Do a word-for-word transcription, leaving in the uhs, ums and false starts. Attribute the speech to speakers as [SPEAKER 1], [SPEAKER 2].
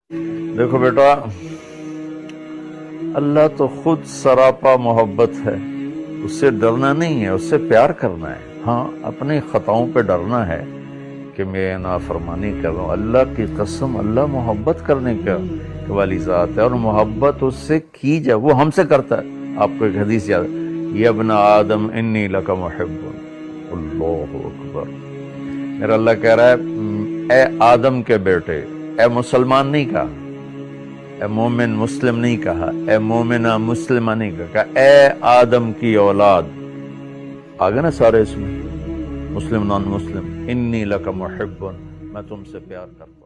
[SPEAKER 1] देखो बेटा, अल्लाह तो खुद सरापा मोहब्बत है, उससे डरना नहीं है, उससे प्यार करना है। हाँ, अपनी खताओं पे डरना है कि मैं नाफरमानी कर रहा हूँ। अल्लाह की कसम, अल्लाह मोहब्बत करने का वाली ज़ात है और मोहब्बत उससे की जाए, वो हमसे करता है। आपको एक हदीस याद है, यब्ना आदम इन्नी लका मुहिब्बुन। अल्लाहु अकबर। मेरा अल्लाह कह रहा है, ए आदम के बेटे, ए मुसलमान नहीं कहा, ए मोमिन मुस्लिम नहीं कहा, ए मोमिना मुस्लिमा नहीं कहा, ए आदम की औलाद। आ गए ना सारे इसमें, मुस्लिम नॉन मुस्लिम। इन्नी लका मुहिब्बुन, मैं तुमसे प्यार करता हूं।